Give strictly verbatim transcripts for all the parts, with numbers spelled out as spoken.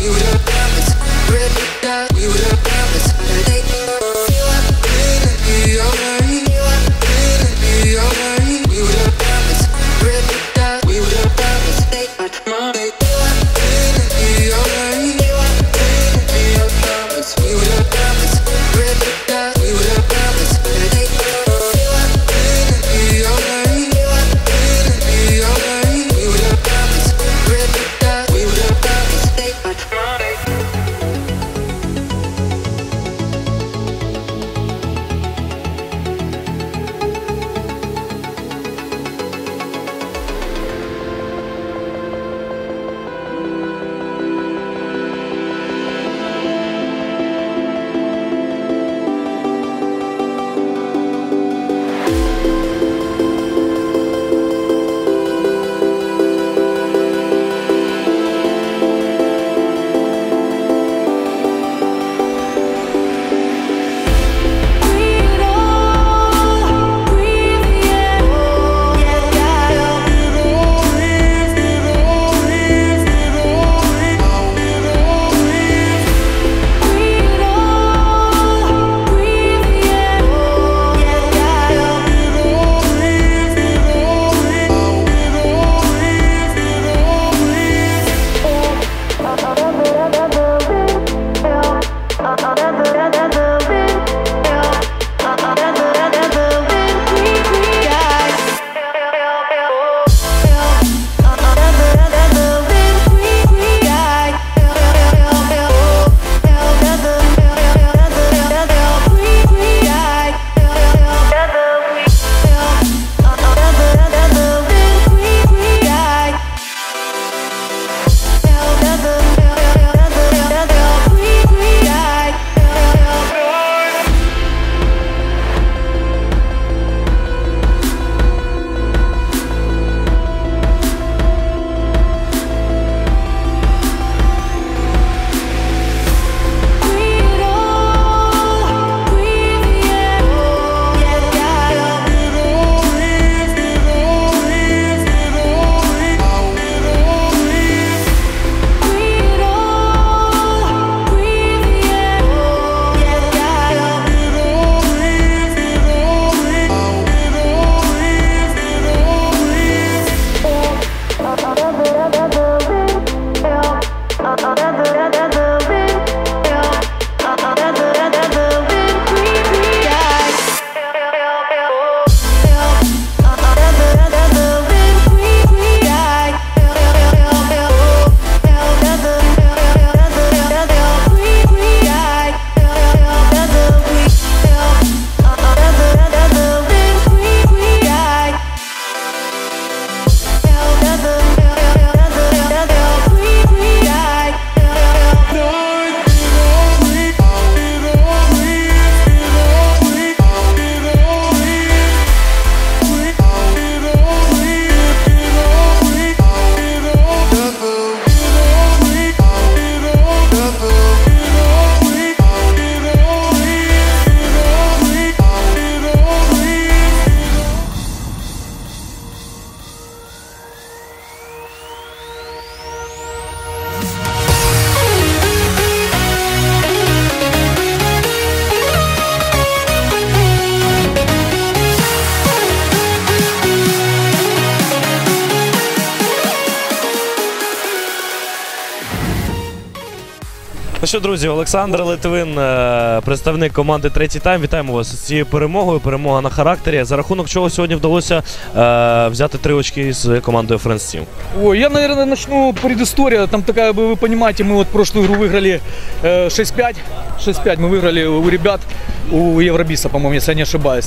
Ну що, друзі, Олександр Литвин, представник команди «Третій тайм». Вітаємо вас з цією перемогою. Перемога на характері. За рахунок чого сьогодні вдалося е, взяти три очки з командою Friends Team? Ой, я, наверное, начну предыстория. Там такая, вы понимаете, мы вот прошлую игру выиграли э, шесть пять. шесть пять мы выиграли у ребят, у Евробиса, по-моему, если я не ошибаюсь.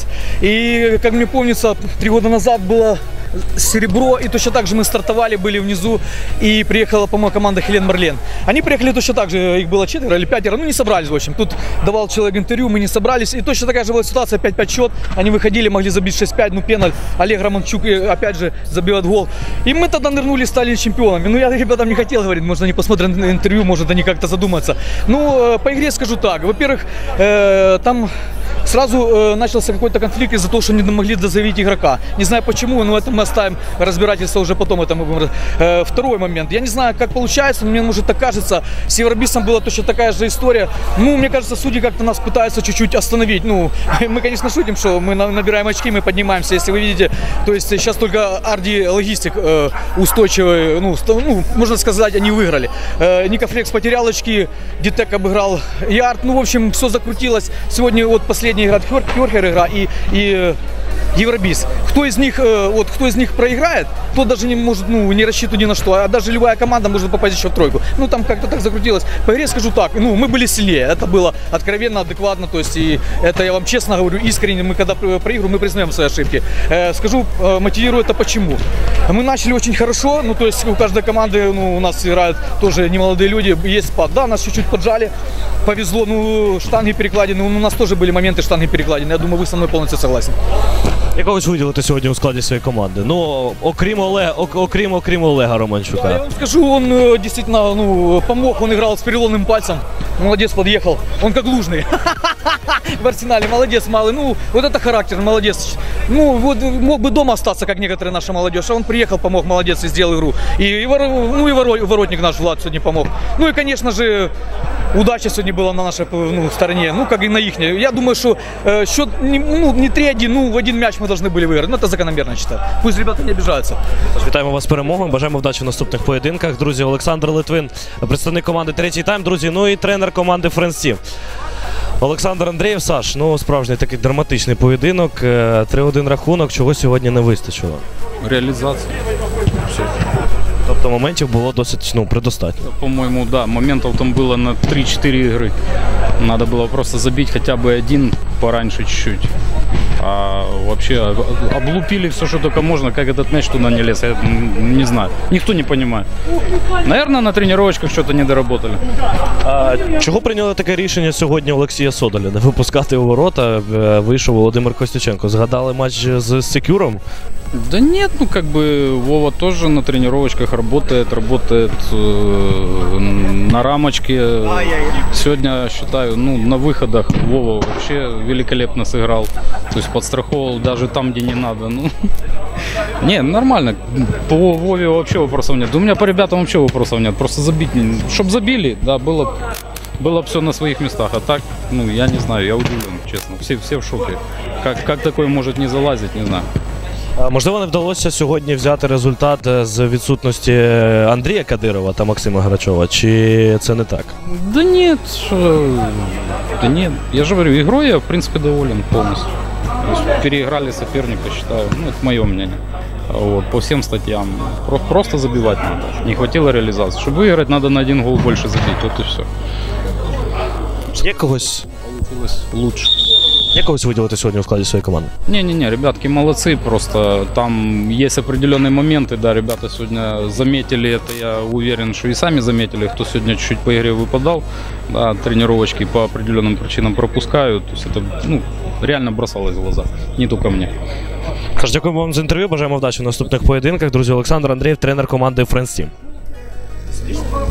И, как мне помнится, три года назад было серебро, и точно так же мы стартовали, были внизу, и приехала, по-моему, команда Хелен Марлен. Они приехали точно так же, их было четверо или пятеро, ну не собрались, в общем. Тут давал человек интервью, мы не собрались, и точно такая же была ситуация, пять пять счет. Они выходили, могли забить шесть пять, ну пеналь, Олег Романчук опять же забивает гол. И мы тогда нырнули, стали чемпионами. Ну я ребятам не хотел говорить, может они посмотрят на интервью, может они как-то задумаются. Ну, по игре скажу так, во-первых, э, там сразу э, начался какой-то конфликт из-за того, что не могли дозавить игрока. Не знаю почему, но это мы оставим разбирательство уже потом. Это мы будем... э, второй момент. Я не знаю, как получается, но мне, может, так кажется, с Евробисом была точно такая же история. Ну, мне кажется, судьи как-то нас пытаются чуть-чуть остановить. Ну, мы, конечно, шутим, что мы набираем очки, мы поднимаемся. Если вы видите, то есть сейчас только Арди Логистик э, устойчивый, ну, ну, можно сказать, они выиграли. Э, Никофлекс потерял очки, Дитек обыграл Ярд. Ну, в общем, все закрутилось. Сегодня вот последняя игра, Хёрхер игра и, и Евробис. Кто из них, э, вот, кто из них проиграет, тот даже не может, ну, не рассчитывать ни на что. А даже любая команда может попасть еще в тройку. Ну, там как-то так закрутилось. По игре скажу так, ну, мы были сильнее. Это было откровенно, адекватно. То есть, и это я вам честно говорю, искренне. Мы когда проигрываем, мы признаем свои ошибки. Э, скажу, э, мотивирую это почему. Мы начали очень хорошо. Ну, то есть, у каждой команды, ну, у нас играют тоже немолодые люди. Есть спад. Да, нас чуть-чуть поджали. Повезло. Ну, штанги перекладины. У нас тоже были моменты штанги перекладины. Я думаю, вы со мной полностью согласен. Якогось виділити сьогодні у складі своєї команди? Ну, окрім Олега, окрім, окрім Олега Романчука. Да, я вам скажу, он э, действительно, ну, помог, он играл с переломным пальцем. Молодец, подъехал. Он как лужный. В Арсенале. Молодец, малый. Ну, вот это характер, молодец. Ну, вот мог бы дома остаться, как некоторые наша молодежь. А он приехал, помог, молодец, и сделал игру. И, и, вор, ну, и воро, воротник наш Влад сегодня помог. Ну и, конечно же, удача сегодня была на нашей, ну, стороне. Ну, как и на их. Я думаю, что э, счет не, ну, не три один, ну, в один мяч мы должны были выиграть. Ну, это закономерно, считаю. Пусть ребята не обижаются. Тож, вітаємо вас з перемогою, бажаємо вдачі в наступних поєдинках. Друзі, Олександр Литвин, представник команди «Третій тайм», друзі, ну і тренер команди «Френдс-Тім». Олександр Андрієв, Саш, ну справжній такий драматичний поєдинок, три один рахунок, чого сьогодні не вистачило? Реализация. Все. Тобто моментів було досить, ну, предостатньо. По-моему, да, моментов там было на три-четыре игры. Надо было просто забить хотя бы один пораньше чуть-чуть. А вообще облупили все, что только можно. Как этот мяч туда не лез, я не знаю. Никто не понимает. Наверное, на тренировочках что-то не доработали. А чого прийняли таке рішення сьогодні Олексія Содоля? Не випускати у ворота, вийшов Володимир Костюченко. Згадали матч з Секюром? Да нет, ну как бы Вова тоже на тренировочках работает, работает э, на рамочке. Сегодня, считаю, ну на выходах Вова вообще великолепно сыграл. То есть подстраховал даже там, где не надо. Ну, не, нормально. По Вове вообще вопросов нет. У меня по ребятам вообще вопросов нет. Просто забить, чтобы забили, да, было, было все на своих местах. А так, ну я не знаю, я удивлен, честно. Все, все в шоке. Как, как такое может не залазить, не знаю. Можливо, не вдалося сьогодні взяти результат з відсутності Андрія Кадирова та Максима Грачова, чи це не так? Да нет, да нет. Я же говорю, игрой я, в принципе, доволен полностью. То есть переиграли соперника, считаю, ну, это мое мнение. Вот, по всем статьям. Про- просто забивать надо. Не хватило реализации. Чтобы выиграть, надо на один гол больше забить, вот и все. Є когось, Получилось лучше. є когось виділити сьогодні у складі своєї команди? Не-не-не, ребятки молодцы, просто там есть определенные моменты, да, ребята сегодня заметили это, я уверен, что и сами заметили, кто сегодня чуть-чуть по игре выпадал, да, тренировочки по определенным причинам пропускают, то есть это, ну, реально бросалось в глаза, не только мне. Тож, дякуємо вам за інтерв'ю, бажаємо вдачі в наступних поєдинках. Друзі, Олександр Андрієв, тренер команди «Френдс-Тім».